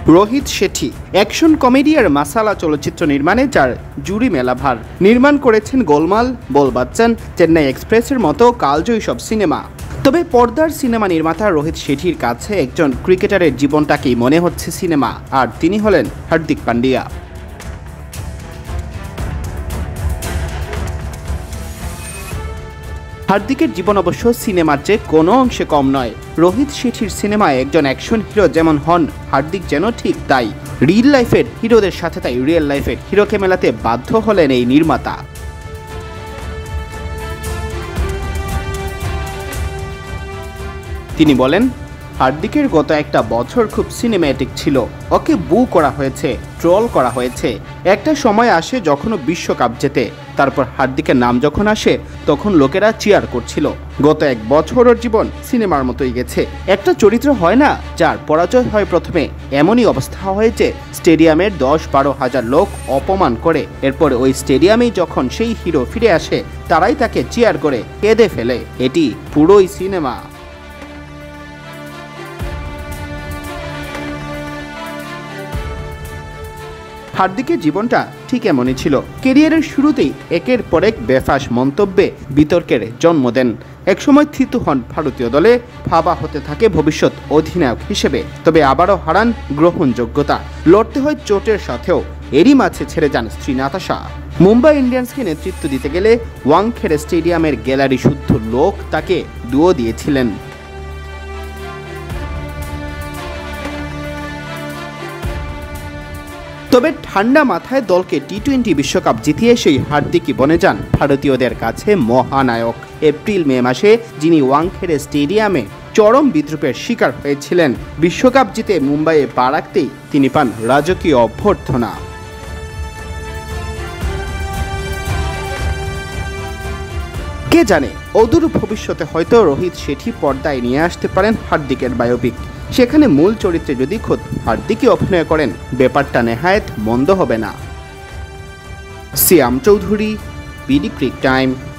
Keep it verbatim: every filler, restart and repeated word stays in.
Rohit Shetty action comedy আর মাসালা চলচ্চিত্র নির্মাণে যার জুরি মেলাভার। নির্মাণ করেছেন গোলমাল, বল বাচ্চন, চেন্নাই এক্সপ্রেসের মতো কালজয়ী সব সিনেমা। তবে পর্দার সিনেমা নির্মাতা রোহিত শেঠির কাছে একজন ক্রিকেটারের জীবনটাকেই মনে হচ্ছে সিনেমা, আর তিনি হলেন হার্দিক পান্ডিয়া। হার্দিকের জীবন অবশ্য সিনেমার চেয়ে কোনো অংশে কম নয়। রোহিত শেঠির সিনেমায় একজন অ্যাকশন হিরো যেমন হন, হার্দিক যেন ঠিক তাই। রিয়েল লাইফের হিরোদের সাথে তাই রিয়েল লাইফের হিরোকে মেলাতে বাধ্য হলেন এই নির্মাতা। তিনি বলেন, হার্দিকের গত একটা বছর খুব সিনেম্যাটিক ছিল। ওকে বু করা হয়েছে, ট্রল করা হয়েছে। একটা সময় আসে যখনও বিশ্বকাপ জেতে, তারপর হার্দিকের নাম যখন আসে তখন লোকেরা চিয়ার করছিল। গত এক বছর ওর জীবন সিনেমার মতোই গেছে। একটা চরিত্র হয় না যার পরাজয় হয় প্রথমে, এমনই অবস্থা হয়েছে। স্টেডিয়ামের দশ বারো হাজার লোক অপমান করে, এরপরে ওই স্টেডিয়ামেই যখন সেই হিরো ফিরে আসে তারাই তাকে চিয়ার করে কেঁদে ফেলে। এটি পুরোই সিনেমা। হার্দিকের জীবনটা ঠিক এমনই ছিল। কেরিয়ারের শুরুতেই একের পর এক বেফাঁস মন্তব্যে বিতর্কের জন্ম দেন। একসময় থিতু হন ভারতীয় দলে, ভাবা হতে থাকে ভবিষ্যৎ অধিনায়ক হিসেবে। তবে আবারও হারান গ্রহণযোগ্যতা, লড়তে হয় চোটের সাথেও। এরই মাঝে ছেড়ে যান স্ত্রী নাতাশা। মুম্বাই ইন্ডিয়ান্সকে নেতৃত্ব দিতে গেলে ওয়াংখেড়ে স্টেডিয়ামের গ্যালারি শুদ্ধ লোক তাকে দুয়ো দিয়েছিলেন। তবে ঠান্ডা মাথায় দলকে টি টোয়েন্টি বিশ্বকাপ জিতিয়ে সেই হার্দিকই বনে যান ভারতীয়দের কাছে মহানায়ক। এপ্রিল মে মাসে যিনি ওয়াংখেড়ে স্টেডিয়ামে চরম বিদ্রুপের শিকার হয়েছিলেন, বিশ্বকাপ জিতে মুম্বাইয়ে পা রাখতেই তিনি পান রাজকীয় অভ্যর্থনা। কে জানে, অদূর ভবিষ্যতে হয়তো রোহিত শেঠি পর্দায় নিয়ে আসতে পারেন হার্দিকের বায়োপিক। সেখানে মূল চরিত্রে যদি খোদ হার্দিকই অভিনয় করেন, ব্যাপারটা নেহায়েত মন্দ হবে না। Siam Chowdhury, BD cric time.